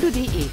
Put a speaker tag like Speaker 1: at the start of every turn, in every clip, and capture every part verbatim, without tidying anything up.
Speaker 1: ludo punkt de.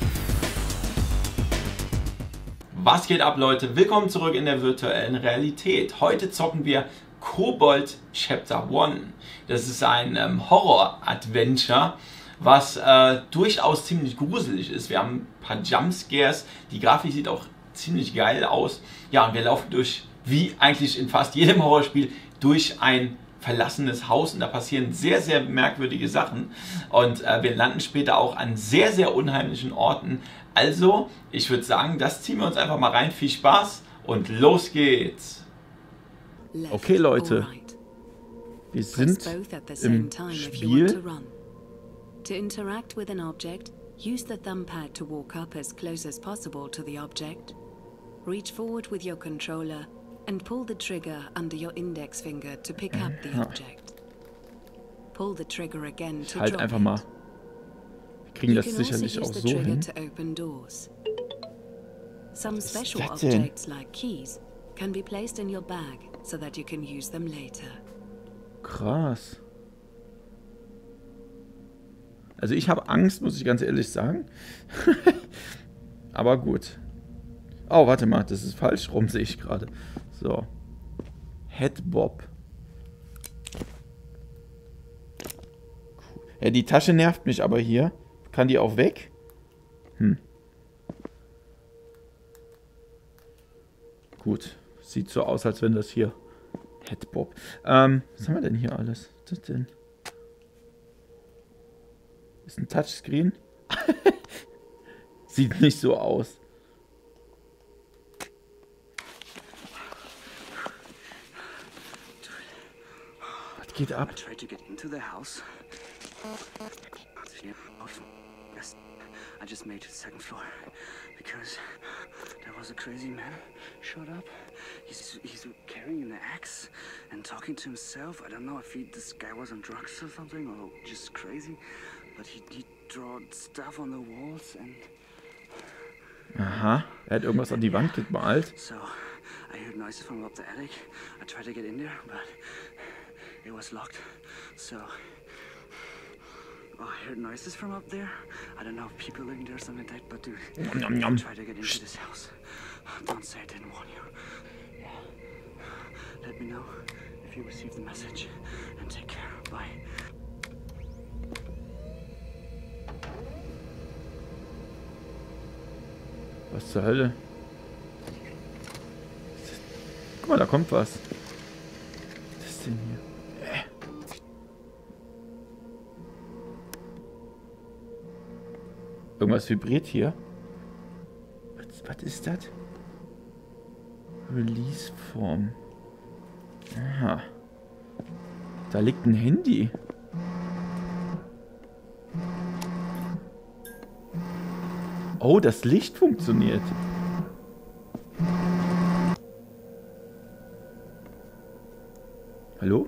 Speaker 2: Was geht ab, Leute? Willkommen zurück in der virtuellen Realität. Heute zocken wir Kobold Chapter eins. Das ist ein ähm, Horror-Adventure, was äh, durchaus ziemlich gruselig ist. Wir haben ein paar Jumpscares, die Grafik sieht auch ziemlich geil aus. Ja, und wir laufen durch, wie eigentlich in fast jedem Horrorspiel, durch ein verlassenes Haus und da passieren sehr, sehr merkwürdige Sachen und äh, wir landen später auch an sehr, sehr unheimlichen Orten. Also, ich würde sagen, das ziehen wir uns einfach mal rein. Viel Spaß und los geht's!
Speaker 3: Okay, Leute, wir sind im Spiel.
Speaker 1: To interact with an object, use the thumbpad to walk up as close as possible to the object. Reach forward with your controller and pull the trigger under your index finger to pick up the object. Pull the trigger again to
Speaker 3: Halt
Speaker 1: drop
Speaker 3: einfach
Speaker 1: it.
Speaker 3: mal. Wir kriegen
Speaker 1: You
Speaker 3: das
Speaker 1: can also
Speaker 3: sicherlich auch
Speaker 1: use the
Speaker 3: so
Speaker 1: trigger
Speaker 3: hin.
Speaker 1: to open doors. Some
Speaker 3: ist
Speaker 1: special
Speaker 3: das denn?
Speaker 1: objects like keys can be placed in your bag so that you can use them later.
Speaker 3: Krass. Also ich habe Angst, muss ich ganz ehrlich sagen. Aber gut. Oh, warte mal, das ist falsch rum, sehe ich gerade. So. Headbob. Cool. Ja, die Tasche nervt mich aber hier. Kann die auch weg? Hm. Gut. Sieht so aus, als wenn das hier... Headbob. Ähm, was haben wir denn hier alles? Was ist das denn? Ist ein Touchscreen? Sieht nicht so aus. Was geht ab?
Speaker 4: I just made it to the second floor because there was a crazy man showed up. He's he's carrying an axe and talking to himself. I don't know if he, this guy was on drugs or something or just crazy, but he he drew stuff on the walls and.
Speaker 3: Aha, er hat irgendwas an die Wand gemalt.
Speaker 4: So I heard noises from up the attic. I tried to get in there, but it was locked. So. Oh, I heard noises from up there. I don't know if people living there or something like that, but dude,
Speaker 3: Nom, nom.
Speaker 4: try to get into this house. Don't say I didn't warn you. Yeah. Let me know if you receive the message and take care. Bye.
Speaker 3: Was zur Hölle? Guck mal, da kommt was. Was ist denn hier? Äh. Irgendwas vibriert hier. Was, was ist das? Release Form. Aha. Da liegt ein Handy. Oh, das Licht funktioniert. Hallo?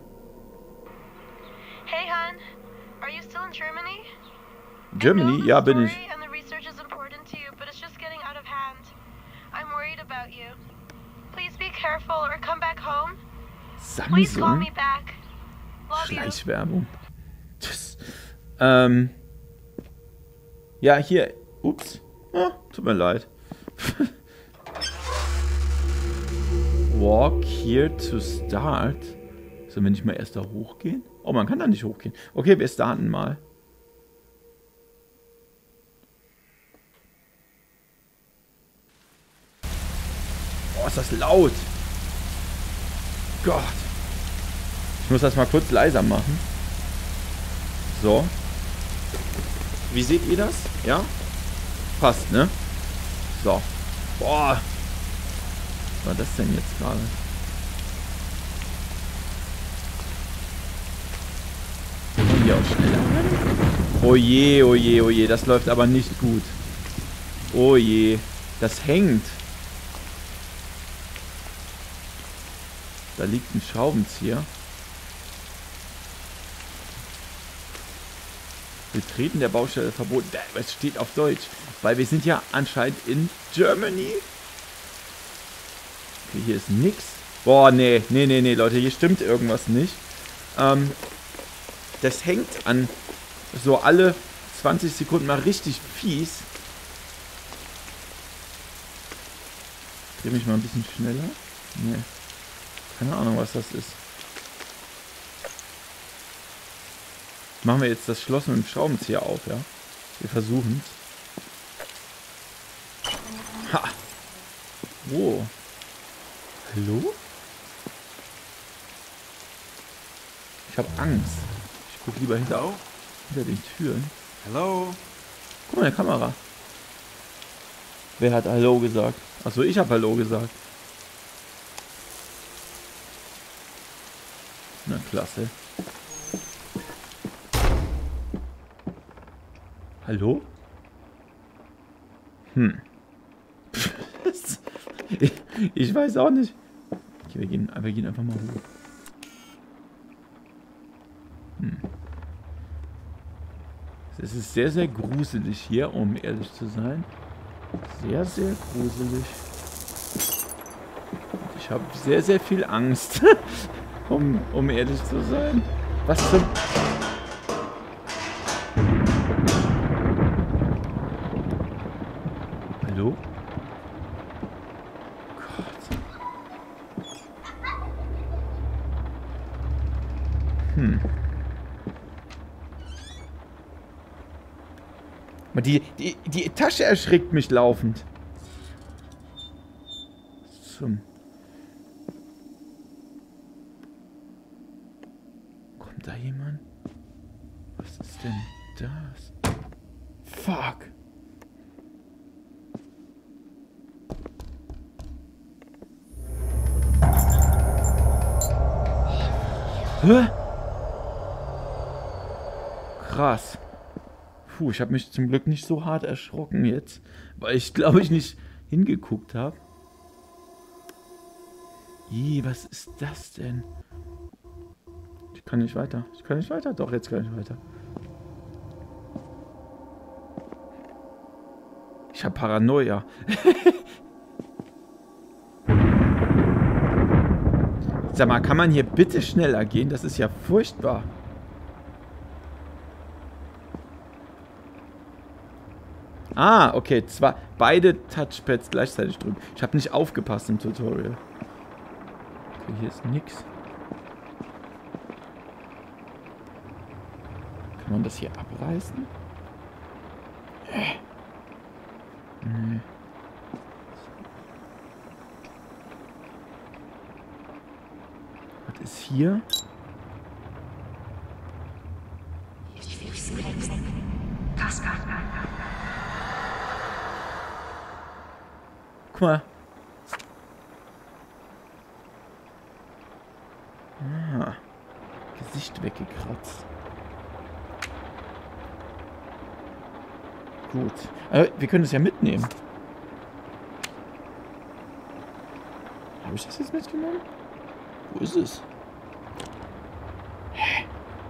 Speaker 5: Hey, hon. Are you still in Germany?
Speaker 3: Germany? Ja, bin ich.
Speaker 5: And the research is important to you, but it's just getting out of hand. I'm worried about you. Please be careful or come back home. Please call
Speaker 3: Samsung?
Speaker 5: me back. Love you.
Speaker 3: Schleichwerbung. Das, ähm. Ja, hier. Ups. Ah, tut mir leid. Walk here to start. Sollen wir nicht mal erst da hochgehen? Oh, man kann da nicht hochgehen. Okay, wir starten mal. Oh, ist das laut. Gott. Ich muss das mal kurz leiser machen. So. Wie seht ihr das? Ja? Passt, ne? So. Boah. Was war das denn jetzt gerade? Kann man hier auch schneller rennen? Oh je, oh je, oh je. Das läuft aber nicht gut. Oh je. Das hängt. Da liegt ein Schraubenzieher. Betreten der Baustelle verboten. Es steht auf Deutsch. Weil wir sind ja anscheinend in Germany. Okay, hier ist nix. Boah, nee, nee, nee, nee, Leute, hier stimmt irgendwas nicht. Ähm, das hängt an so alle zwanzig Sekunden mal richtig fies. Dreh mich mal ein bisschen schneller. Nee. Keine Ahnung, was das ist. Machen wir jetzt das Schloss mit dem Schraubenzieher auf, ja? Wir versuchen es. Ha! Wow. Hallo? Ich habe Angst. Ich gucke lieber hinter, hinter den Türen.
Speaker 6: Hello?
Speaker 3: Guck mal, eine Kamera. Wer hat Hallo gesagt? Achso, ich habe Hallo gesagt. Na, klasse. Hallo? Hm. ich, ich weiß auch nicht. Okay, wir gehen, wir gehen einfach mal hoch. Hm. Es ist sehr, sehr gruselig hier, um ehrlich zu sein. Sehr, sehr gruselig. Und ich habe sehr, sehr viel Angst, um, um ehrlich zu sein. Was zum... Hallo? Gott. Hm. Die, die, die Tasche erschrickt mich laufend. Zum... Kommt da jemand? Was ist denn das? Fuck. Hä? Krass. Puh, ich habe mich zum Glück nicht so hart erschrocken jetzt, weil ich glaube ich nicht hingeguckt habe. Ih, was ist das denn? Ich kann nicht weiter. Ich kann nicht weiter. Doch, jetzt kann ich weiter. Ich habe Paranoia. Sag mal, kann man hier bitte schneller gehen? Das ist ja furchtbar. Ah, okay. Zwar beide Touchpads gleichzeitig drücken. Ich habe nicht aufgepasst im Tutorial. Okay, hier ist nix. Kann man das hier abreißen? Äh. Nee. Was ist hier? Guck mal. Ah, Gesicht weggekratzt. Gut. Aber wir können es ja mitnehmen. Habe ich das jetzt mitgenommen? Wo ist es? Hä?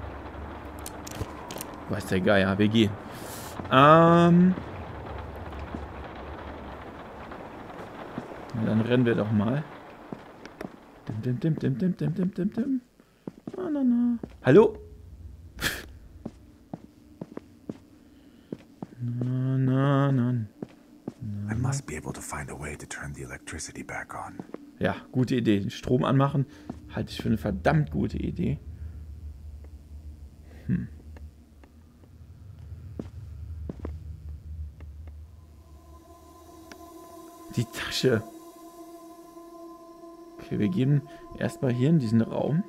Speaker 3: Weiß der Geier, wir gehen. Ähm. Na, dann rennen wir doch mal. Dim, dim, dim, dim, dim, dim, dim, dim. Na, na, na. Hallo? Na, na, na.
Speaker 6: I must be able to find a way to turn the electricity back on.
Speaker 3: Ja, gute Idee. Den Strom anmachen halte ich für eine verdammt gute Idee. Hm. Die Tasche. Okay, wir gehen erstmal hier in diesen Raum.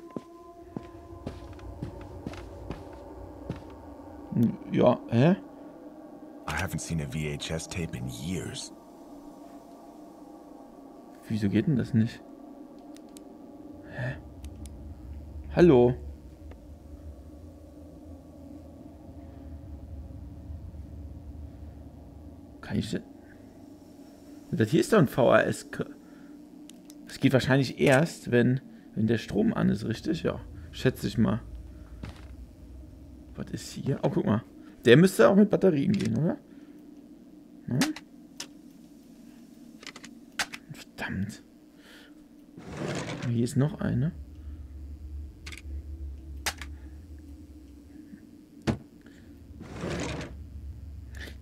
Speaker 3: Ja, hä?
Speaker 6: I haven't seen a V H S tape in years.
Speaker 3: Wieso geht denn das nicht? Hä? Hallo? Kann ich... Das hier ist doch ein V H S. Das geht wahrscheinlich erst, wenn, wenn der Strom an ist, richtig? Ja, schätze ich mal. Was ist hier? Oh, guck mal. Der müsste auch mit Batterien gehen, oder? Hm? Verdammt. Hier ist noch eine.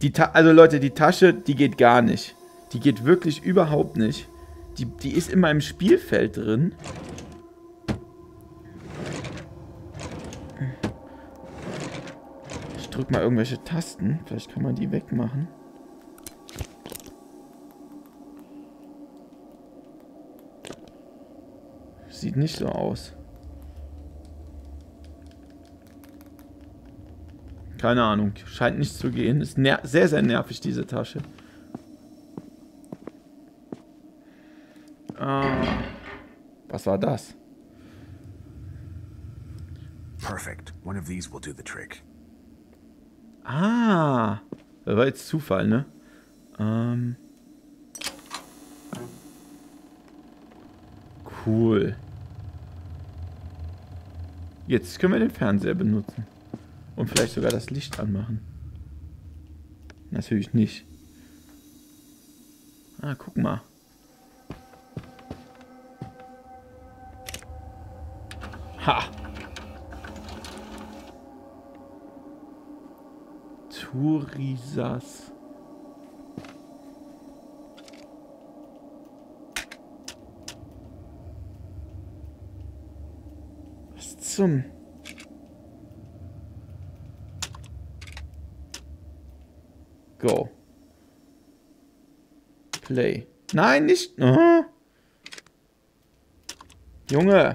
Speaker 3: Die Ta also Leute, die Tasche, die geht gar nicht. Die geht wirklich überhaupt nicht. Die, die ist in meinem Spielfeld drin. Ich drück mal irgendwelche Tasten. Vielleicht kann man die wegmachen. Sieht nicht so aus. Keine Ahnung. Scheint nicht zu gehen. Ist sehr, sehr nervig, diese Tasche. Ah. Was war das?
Speaker 6: Perfect. One of these will do the trick.
Speaker 3: Ah. Das war jetzt Zufall, ne? Ähm. Cool. Jetzt können wir den Fernseher benutzen. Und vielleicht sogar das Licht anmachen. Natürlich nicht. Ah, guck mal. Ha! Turisas. Was zum... Go. Play. Nein, nicht... Oh. Junge.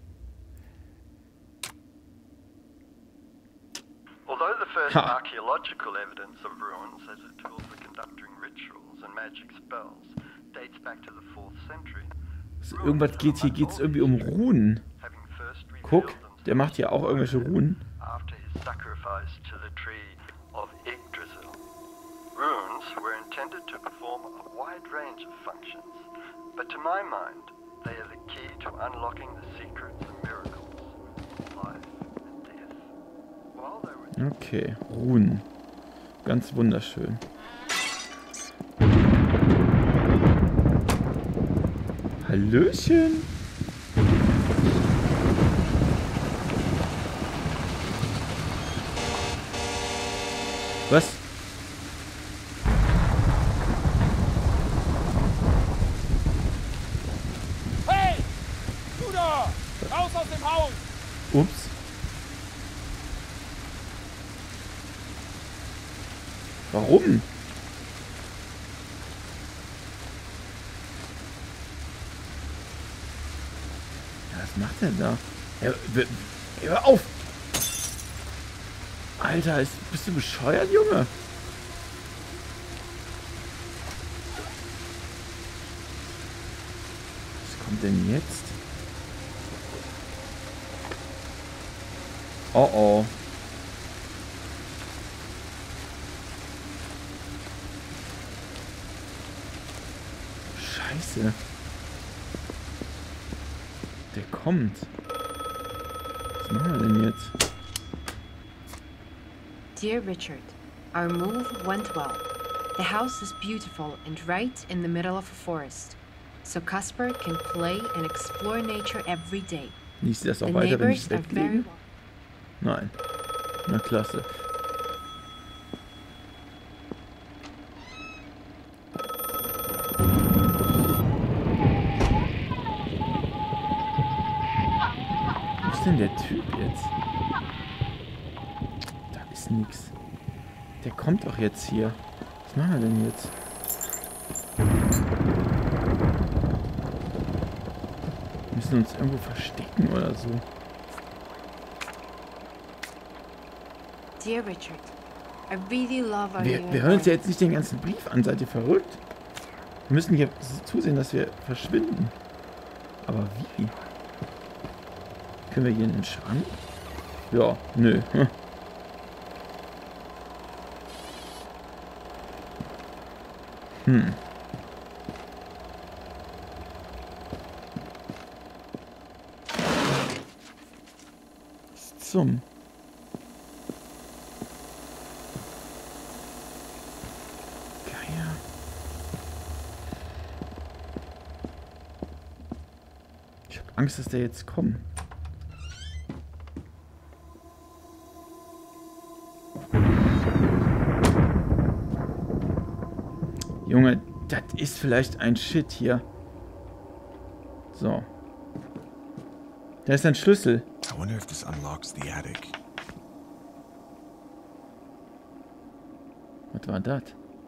Speaker 7: Although the first
Speaker 3: Ha.
Speaker 7: archaeological evidence of ruins as a tool for conducting rituals and magic spells dates back to the fourth century.
Speaker 3: So, irgendwas geht hier, geht's irgendwie um Runen.
Speaker 7: Having first
Speaker 3: Guck,
Speaker 7: revealed
Speaker 3: der macht hier auch irgendwelche Runen.
Speaker 7: after his sacrifice to the tree of Yggdrasil. Runes were intended to perform a wide range of functions, but to my mind, they are the key to unlocking the secrets and miracles of life and death. While they were
Speaker 3: Okay, Runen. Ganz wunderschön. Hallöchen. Was?
Speaker 8: Hey! Du da! Raus aus dem Haus!
Speaker 3: Ups. Warum? Ja, was macht er da? Hör, hör, hör auf! Alter, ist, bist du bescheuert, Junge? Was kommt denn jetzt? Oh oh. Scheiße. Der kommt. Was machen wir denn jetzt?
Speaker 9: Dear Richard, our move went well. The house is beautiful and right in the middle of a forest, so Casper can play and explore nature every day.
Speaker 3: Liest du das
Speaker 9: The
Speaker 3: auch weiter, wenn ich
Speaker 9: neighbors
Speaker 3: es
Speaker 9: are very
Speaker 3: weglege? Nein. Na klasse. Wo ist denn der Typ jetzt? Da ist nix. Der kommt doch jetzt hier. Was machen wir denn jetzt? Wir müssen uns irgendwo verstecken oder so.
Speaker 9: Dear Richard, I really love our
Speaker 3: Wir,
Speaker 9: new
Speaker 3: wir hören uns ja
Speaker 9: apartment.
Speaker 3: jetzt nicht den ganzen Brief an. Seid ihr verrückt? Wir müssen hier zusehen, dass wir verschwinden. Aber wie? Können wir hier in den Schrank? Ja, nö. Hm. Hm. Was zum? Geier. Ich hab Angst, dass der jetzt kommt. Junge, das ist vielleicht ein Shit hier. So. Da ist ein Schlüssel.
Speaker 6: I wonder if this unlocks the attic.
Speaker 3: Was war das?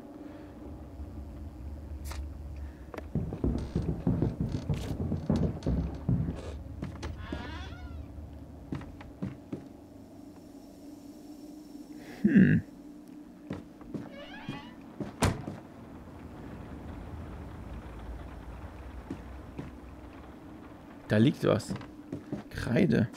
Speaker 3: Hm. Da liegt was. Kreide.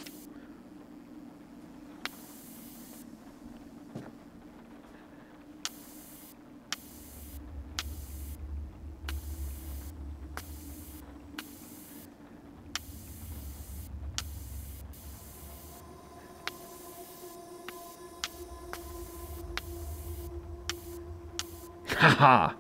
Speaker 3: Haha.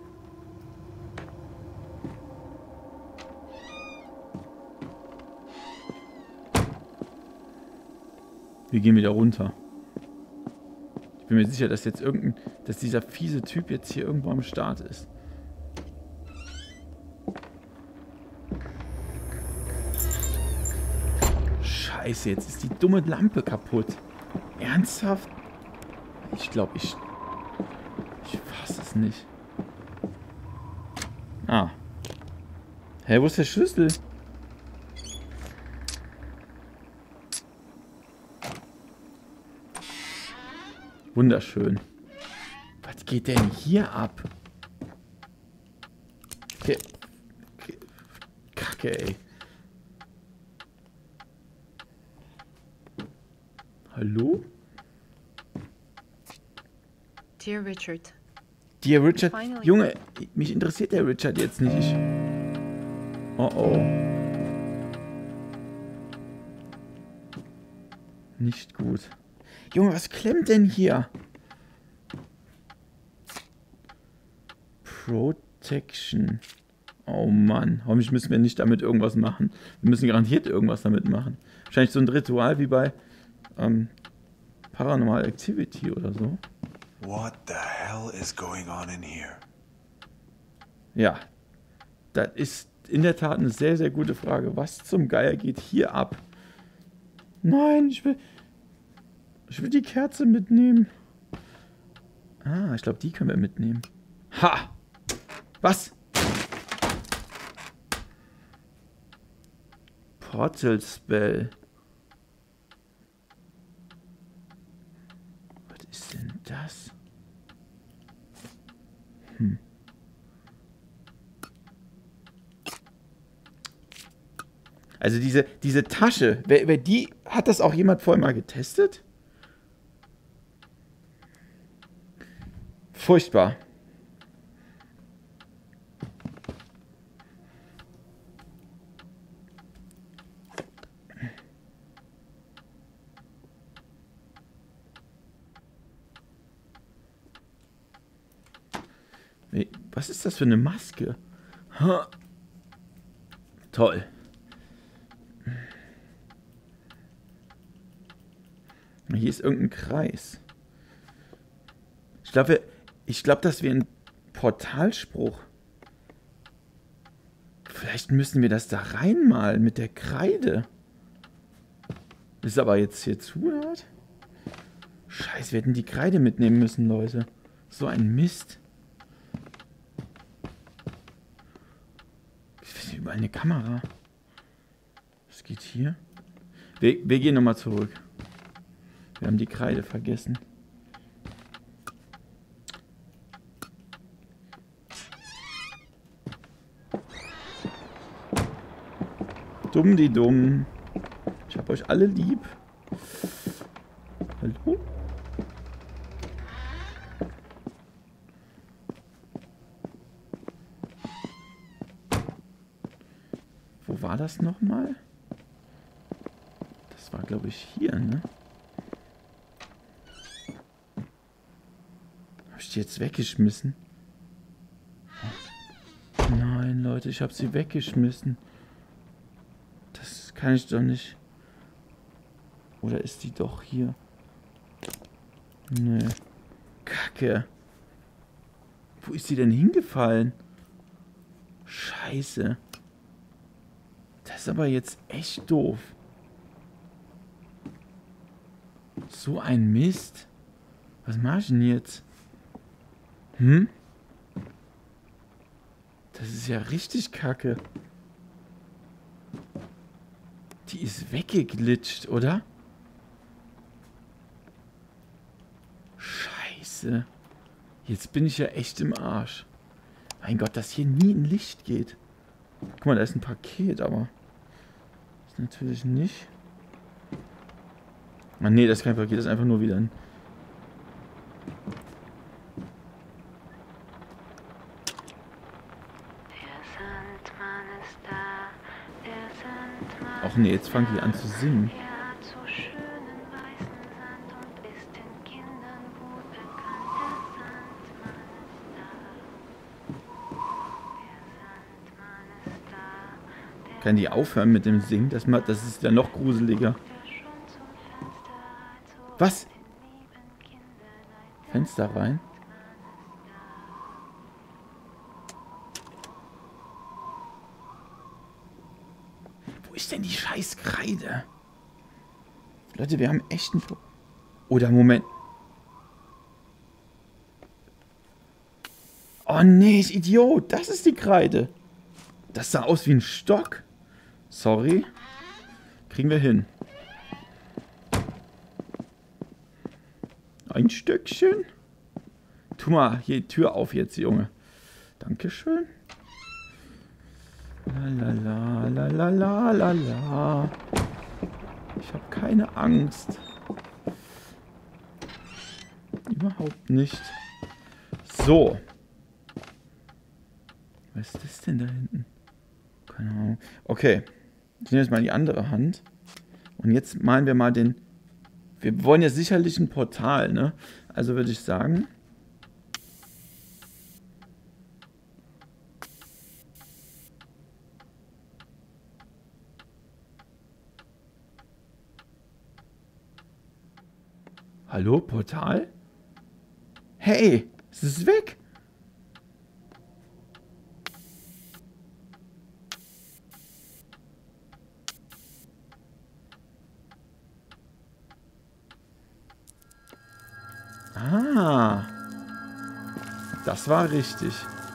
Speaker 3: Wir gehen wieder runter. Ich bin mir sicher, dass jetzt irgendein, dass dieser fiese Typ jetzt hier irgendwo am Start ist. Scheiße, jetzt ist die dumme Lampe kaputt. Ernsthaft? Ich glaube, ich... Ich fasse es nicht. Ah. Hä, wo ist der Schlüssel? Wunderschön. Was geht denn hier ab? Okay. Okay. Kacke, ey. Hallo?
Speaker 9: Dear Richard.
Speaker 3: Dear Richard.
Speaker 9: Finally.
Speaker 3: Junge, mich interessiert der Richard jetzt nicht. Ich... Oh oh. Nicht gut. Junge, was klemmt denn hier? Protection. Oh Mann. Hoffentlich müssen wir nicht damit irgendwas machen. Wir müssen garantiert irgendwas damit machen. Wahrscheinlich so ein Ritual wie bei ähm, Paranormal Activity oder so.
Speaker 6: What the hell is going on in here?
Speaker 3: Ja. Das ist in der Tat eine sehr, sehr gute Frage. Was zum Geier geht hier ab? Nein, ich will... Ich will die Kerze mitnehmen. Ah, ich glaube, die können wir mitnehmen. Ha! Was? Portal Spell. Was ist denn das? Hm. Also diese, diese Tasche, wer, wer die, hat das auch jemand vorher mal getestet? Furchtbar. Was ist das für eine Maske? Ha. Toll. Hier ist irgendein Kreis. Ich glaube, ich glaube, das wäre ein Portalspruch. Vielleicht müssen wir das da reinmalen mit der Kreide. Ist aber jetzt hier zu hart. Scheiße, wir hätten die Kreide mitnehmen müssen, Leute. So ein Mist. Ich finde überall eine Kamera. Was geht hier? Wir, wir gehen nochmal zurück. Wir haben die Kreide vergessen. Dumm die dumm. Ich hab euch alle lieb. Hallo? Wo war das nochmal? Das war, glaube ich, hier, ne? Hab ich die jetzt weggeschmissen? Nein, Leute, ich habe sie weggeschmissen. Das kann ich doch nicht. Oder ist die doch hier? Nö. Kacke. Wo ist sie denn hingefallen? Scheiße. Das ist aber jetzt echt doof. So ein Mist. Was mach ich denn jetzt? Hm? Das ist ja richtig kacke. Die ist weggeglitscht, oder? Scheiße. Jetzt bin ich ja echt im Arsch. Mein Gott, dass hier nie ein Licht geht. Guck mal, da ist ein Paket, aber... ist natürlich nicht... Ah, nee, das ist kein Paket, das ist einfach nur wieder ein... Ach nee, jetzt fangen die an zu singen. Kann die aufhören mit dem Singen? Das, das ist ja noch gruseliger. Was? Fenster rein? Wo ist denn die scheiß Kreide? Leute, wir haben echt ein... Oder Moment. Oh nee, ich Idiot. Das ist die Kreide. Das sah aus wie ein Stock. Sorry. Kriegen wir hin. Ein Stückchen. Tu mal hier die Tür auf jetzt, Junge. Dankeschön. La la la la la la la. Ich habe keine Angst. Überhaupt nicht. So. Was ist das denn da hinten? Keine Ahnung. Okay. Ich nehme jetzt mal die andere Hand. Und jetzt malen wir mal den... Wir wollen ja sicherlich ein Portal, ne? Also würde ich sagen... Hallo, Portal? Hey, es ist weg. Ah, das war richtig.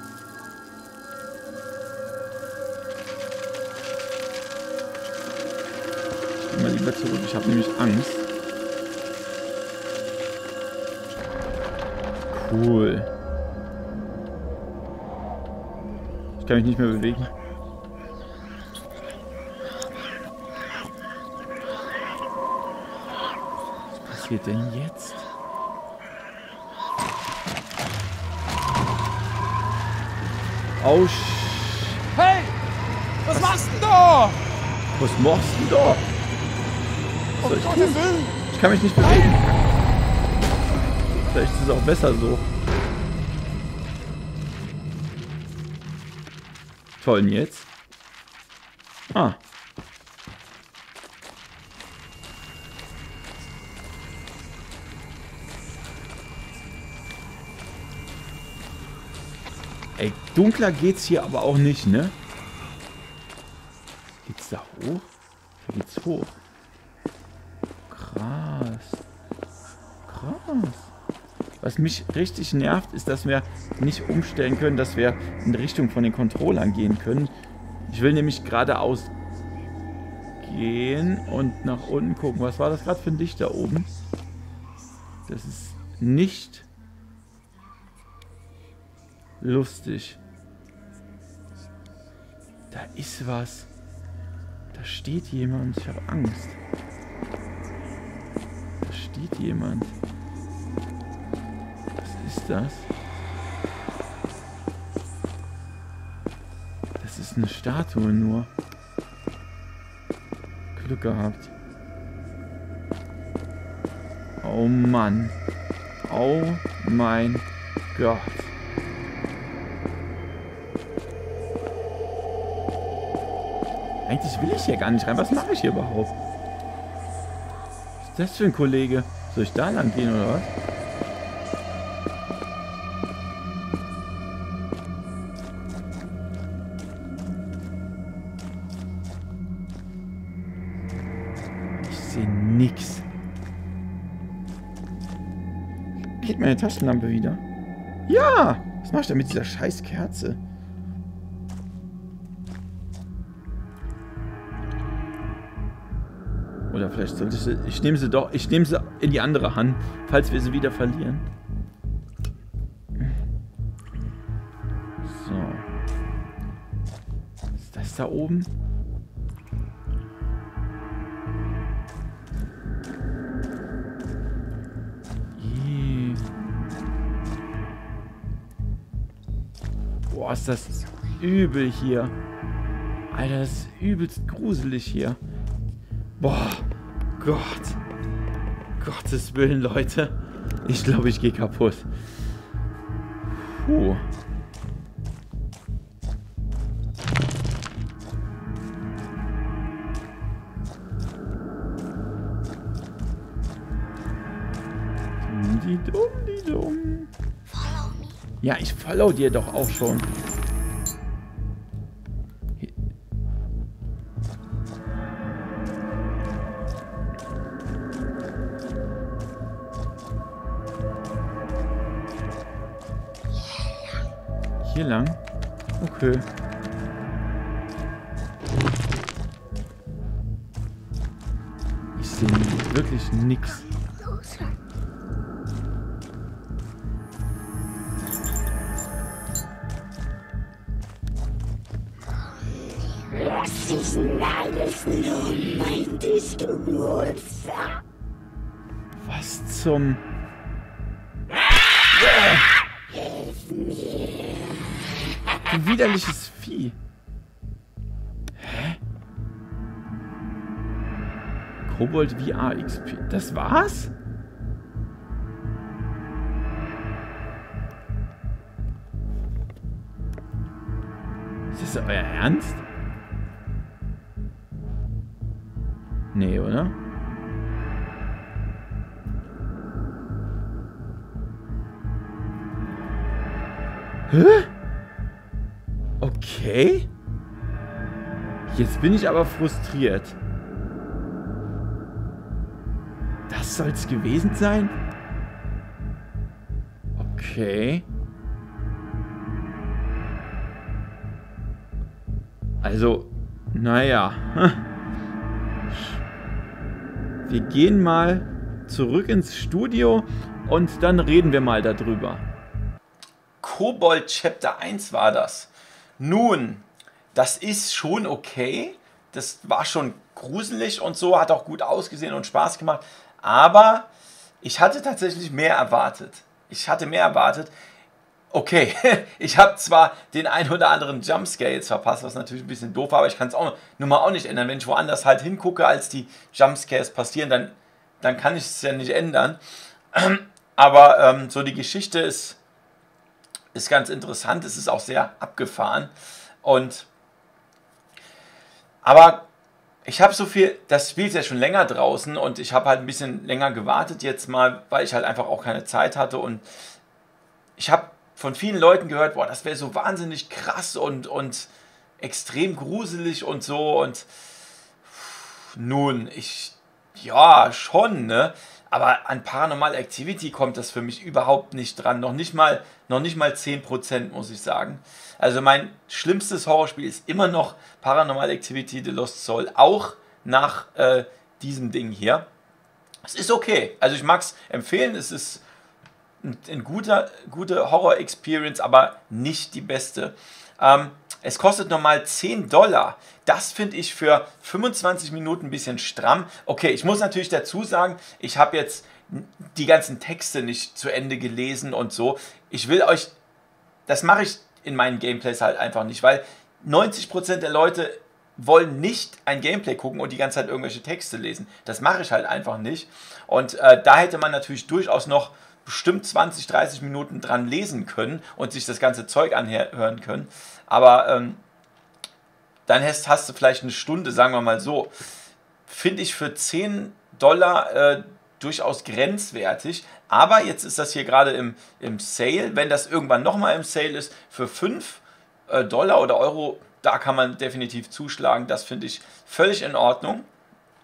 Speaker 3: Ich gehe mal lieber zurück, ich habe nämlich Angst. Cool. Ich kann mich nicht mehr bewegen. Was passiert denn jetzt? Oh,
Speaker 8: hey! Was, was machst du da?
Speaker 3: Was machst du da? Was soll ich
Speaker 8: Gottes
Speaker 3: tun?
Speaker 8: Willen!
Speaker 3: Ich kann mich nicht bewegen. Vielleicht ist es auch besser so. Toll, und jetzt? Ah. Ey, dunkler geht's hier aber auch nicht, ne? Geht's da hoch? Da geht's hoch. Krass. Krass. Was mich richtig nervt, ist, dass wir nicht umstellen können, dass wir in Richtung von den Controllern gehen können. Ich will nämlich geradeaus gehen und nach unten gucken. Was war das gerade für ein Licht da oben? Das ist nicht lustig. Da ist was. Da steht jemand. Ich habe Angst. Da steht jemand. Was ist das? Das ist eine Statue nur. Glück gehabt. Oh Mann. Oh mein Gott. Eigentlich will ich hier gar nicht rein. Was mache ich hier überhaupt? Was ist das für ein Kollege? Soll ich da lang gehen oder was? nix. Geht meine Taschenlampe wieder? Ja! Was mach ich denn mit dieser scheiß Kerze? Oder vielleicht sollte ich sie... Ich nehme sie doch... Ich nehme sie in die andere Hand, falls wir sie wieder verlieren. So. Was ist das da oben? Ih. Boah, ist das übel hier. Alter, das ist übelst gruselig hier. Boah, Gott. Gottes Willen, Leute. Ich glaube, ich gehe kaputt. Puh. Die dumm, die dumm. Ja, ich follow dir doch auch schon. Hier lang? Okay. Ich sehe wirklich nix.
Speaker 10: Was ist denn alles nun, meintest du nur?
Speaker 3: Was zum...
Speaker 10: Hilf mir.
Speaker 3: Ein widerliches Vieh. Hä? Kobold V R X P. Das war's? Ist das euer Ernst? Nee, oder? Hä? Okay. Jetzt bin ich aber frustriert. Das soll's gewesen sein? Okay. Also, naja. Wir gehen mal zurück ins Studio und dann reden wir mal darüber.
Speaker 2: Kobold Chapter eins war das. Nun, das ist schon okay. Das war schon gruselig und so, hat auch gut ausgesehen und Spaß gemacht. Aber ich hatte tatsächlich mehr erwartet. Ich hatte mehr erwartet. Okay, ich habe zwar den ein oder anderen Jumpscare jetzt verpasst, was natürlich ein bisschen doof war, aber ich kann es auch nun mal auch nicht ändern. Wenn ich woanders halt hingucke, als die Jumpscares passieren, dann, dann kann ich es ja nicht ändern. Aber ähm, so die Geschichte ist, ist ganz interessant. Es ist auch sehr abgefahren. Und aber ich habe so viel, das Spiel ist ja schon länger draußen und ich habe halt ein bisschen länger gewartet jetzt mal, weil ich halt einfach auch keine Zeit hatte. Und ich habe von vielen Leuten gehört, boah, das wäre so wahnsinnig krass und, und extrem gruselig und so. Und nun, ich, ja, schon, ne? Aber an Paranormal Activity kommt das für mich überhaupt nicht dran. Noch nicht mal, noch nicht mal zehn Prozent, muss ich sagen. Also mein schlimmstes Horrorspiel ist immer noch Paranormal Activity The Lost Soul. Auch nach äh, diesem Ding hier. Es ist okay. Also ich mag es empfehlen. Es ist eine guter, gute Horror-Experience, aber nicht die beste. Ähm, es kostet normal zehn Dollar. Das finde ich für fünfundzwanzig Minuten ein bisschen stramm. Okay, ich muss natürlich dazu sagen, ich habe jetzt die ganzen Texte nicht zu Ende gelesen und so. Ich will euch, das mache ich in meinen Gameplays halt einfach nicht, weil neunzig Prozent der Leute wollen nicht ein Gameplay gucken und die ganze Zeit irgendwelche Texte lesen. Das mache ich halt einfach nicht. Und äh, da hätte man natürlich durchaus noch bestimmt zwanzig, dreißig Minuten dran lesen können und sich das ganze Zeug anhören können. Aber ähm, dann hast, hast du vielleicht eine Stunde, sagen wir mal so. Finde ich für zehn Dollar äh, durchaus grenzwertig. Aber jetzt ist das hier gerade im, im Sale. Wenn das irgendwann nochmal im Sale ist, für fünf Dollar oder Euro, da kann man definitiv zuschlagen. Das finde ich völlig in Ordnung.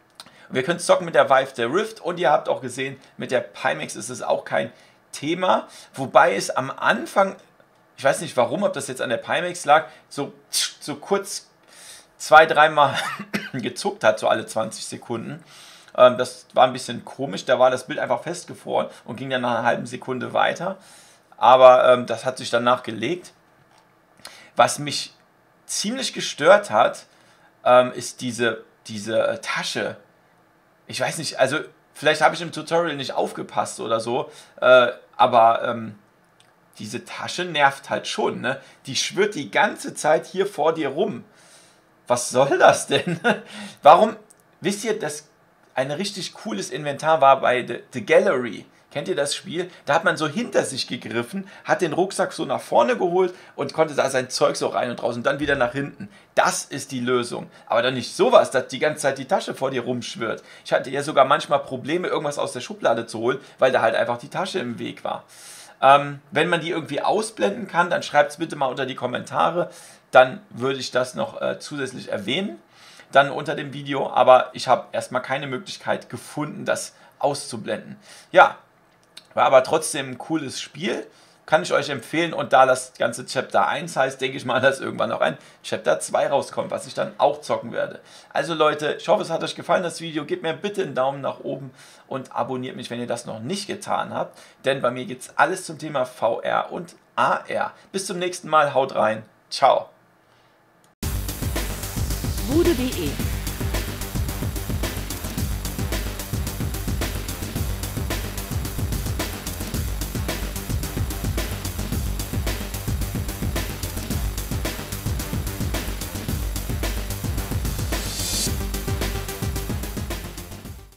Speaker 3: Wir können zocken mit der Vive der Rift und ihr habt auch gesehen, mit der Pimax ist es auch kein Thema. Wobei es am Anfang, ich weiß nicht warum, ob das jetzt an der Pimax lag, so, so kurz zwei, dreimal gezuckt hat, so alle zwanzig Sekunden. Ähm, das war ein bisschen komisch, da war das Bild einfach festgefroren und ging dann nach einer halben Sekunde weiter. Aber ähm, das hat sich danach gelegt. Was mich ziemlich gestört hat, ähm, ist diese, diese äh, Tasche. Ich weiß nicht, also vielleicht habe ich im Tutorial nicht aufgepasst oder so, äh, aber ähm, diese Tasche nervt halt schon, ne? Die schwirrt die ganze Zeit hier vor dir rum. Was soll das denn? Warum, wisst ihr, dass ein richtig cooles Inventar war bei The, The Gallery? Kennt ihr das Spiel? Da hat man so hinter sich gegriffen, hat den Rucksack so nach vorne geholt und konnte da sein Zeug so rein und raus und dann wieder nach hinten. Das ist die Lösung. Aber dann nicht sowas, dass die ganze Zeit die Tasche vor dir rumschwirrt. Ich hatte ja sogar manchmal Probleme, irgendwas aus der Schublade zu holen, weil da halt einfach die Tasche im Weg war. Ähm, wenn man die irgendwie ausblenden kann, dann schreibt es bitte mal unter die Kommentare. Dann würde ich das noch äh, zusätzlich erwähnen, dann unter dem Video. Aber ich habe erstmal keine Möglichkeit gefunden, das auszublenden. Ja, war aber trotzdem ein cooles Spiel, kann ich euch empfehlen. Und da das ganze Chapter eins heißt, denke ich mal, dass irgendwann noch ein Chapter zwei rauskommt, was ich dann auch zocken werde. Also Leute, ich hoffe, es hat euch gefallen, das Video. Gebt mir bitte einen Daumen nach oben und abonniert mich, wenn ihr das noch nicht getan habt. Denn bei mir gibt es alles zum Thema V R und A R. Bis zum nächsten Mal, haut rein, ciao.
Speaker 11: Bude punkt de